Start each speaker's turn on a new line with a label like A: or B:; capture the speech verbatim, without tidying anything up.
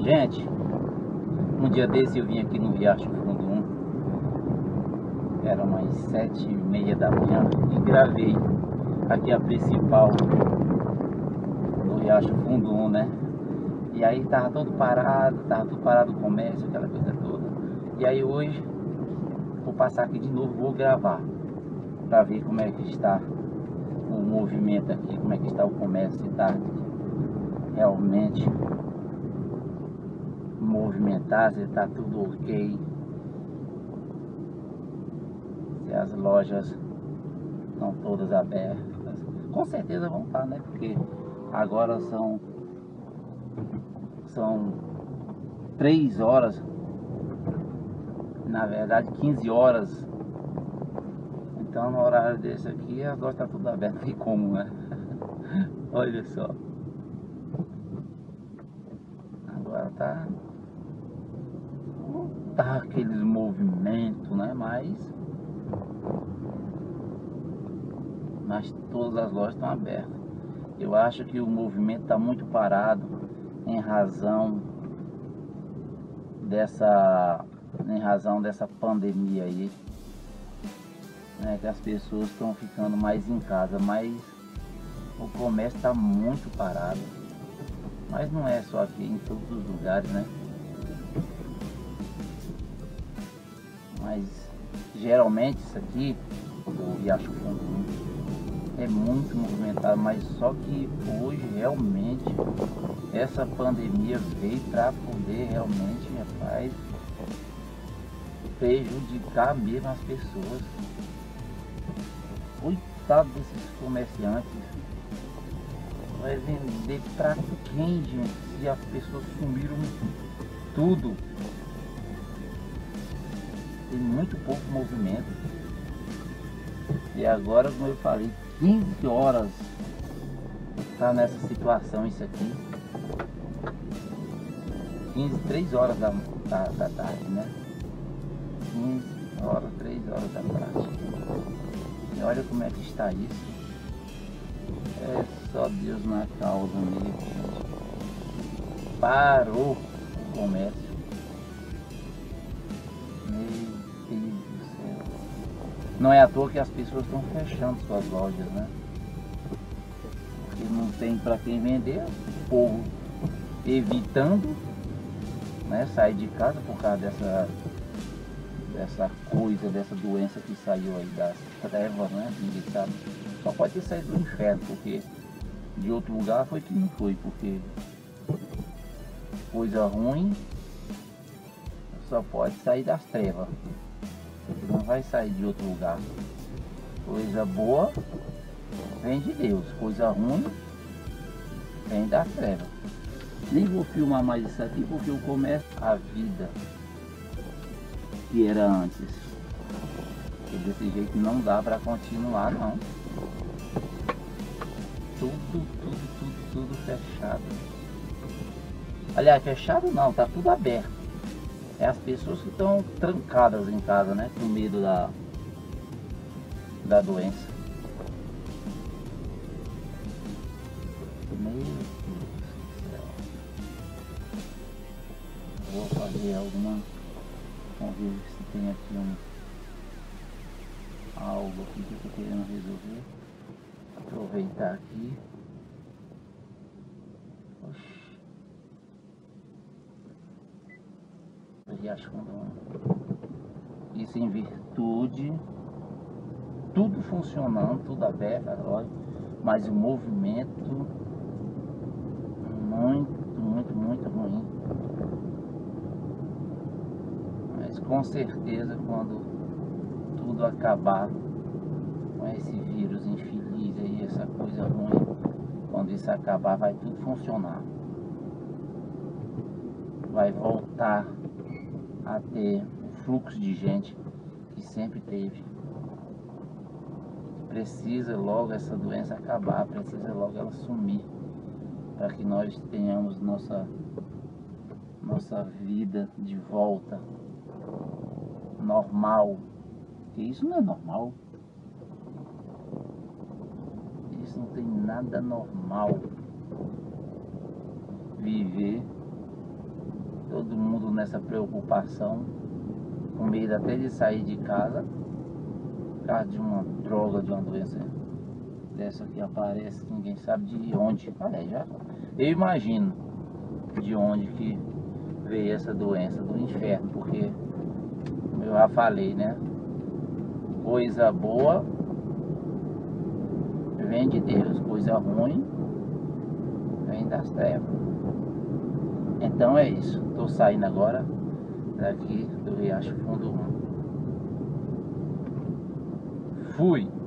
A: Gente, um dia desse eu vim aqui no Riacho Fundo um, era umas sete e meia da manhã, e gravei aqui a principal do Riacho Fundo um, né? E aí tava todo parado, tava tudo parado o comércio, aquela coisa toda. E aí hoje vou passar aqui de novo, vou gravar para ver como é que está o movimento aqui, como é que está o comércio, se tá realmente movimentado, se tá tudo ok, se as lojas estão todas abertas. Com certeza vão estar, né? Porque agora são são três horas, na verdade quinze horas. Então no horário desse aqui as lojas estão tudo abertas, tem como, né? Olha só. Agora tá tá aqueles movimentos, né? Mas mas todas as lojas estão abertas. Eu acho que o movimento está muito parado em razão dessa em razão dessa pandemia aí, né, que as pessoas estão ficando mais em casa, mas o comércio está muito parado. Mas não é só aqui, em todos os lugares, né? Mas geralmente isso aqui, o Riacho Fundo, é muito movimentado, mas só que hoje realmente essa pandemia veio para poder realmente, rapaz, prejudicar mesmo as pessoas. Coitado desses comerciantes. Vai vender pra quem, gente? Se as pessoas sumiram tudo. Tem muito pouco movimento. E agora, como eu falei, quinze horas tá nessa situação isso aqui. quinze, três horas da, da, da tarde, né? quinze horas, três horas da tarde. E olha como é que está isso. É só Deus na causa mesmo, gente. Parou o comércio. Meu Deus do céu. Não é à toa que as pessoas estão fechando suas lojas, né? Porque não tem para quem vender, o povo evitando, né, sair de casa por causa dessa dessa coisa, dessa doença que saiu aí das trevas, né? Ninguém sabe. Só pode ter saído do inferno, porque de outro lugar foi que não foi, porque coisa ruim só pode sair das trevas, não vai sair de outro lugar. Coisa boa vem de Deus, coisa ruim vem das trevas. Nem vou filmar mais isso aqui porque eu começo a vida que era antes. E desse jeito não dá para continuar, não. Tudo, tudo, tudo, tudo fechado. Aliás, fechado não, tá tudo aberto. É as pessoas que estão trancadas em casa, né? Com medo da, da doença. Meu Deus do céu. Vou fazer alguma... Vamos ver se tem aqui um... algo aqui que eu tô querendo resolver. Aproveitar aqui. Oxi. Riacho Fundo um. Isso em virtude, tudo funcionando, tudo aberto agora, mas o movimento muito, muito, muito ruim. Mas com certeza quando tudo acabar com esse vírus infeliz aí, essa coisa ruim, quando isso acabar vai tudo funcionar. Vai voltar a ter o fluxo de gente que sempre teve. Precisa logo essa doença acabar, precisa logo ela sumir, para que nós tenhamos nossa, nossa vida de volta normal. Porque isso não é normal. Isso não tem nada normal. Viver Todo mundo nessa preocupação, com medo até de sair de casa, por causa de uma droga, de uma doença dessa que aparece, ninguém sabe de onde. Olha, já, eu imagino de onde que veio essa doença do inferno, porque, como eu já falei, né? Coisa boa vem de Deus, coisa ruim vem das trevas. Então é isso. Tô saindo agora daqui do Riacho Fundo um. Fui!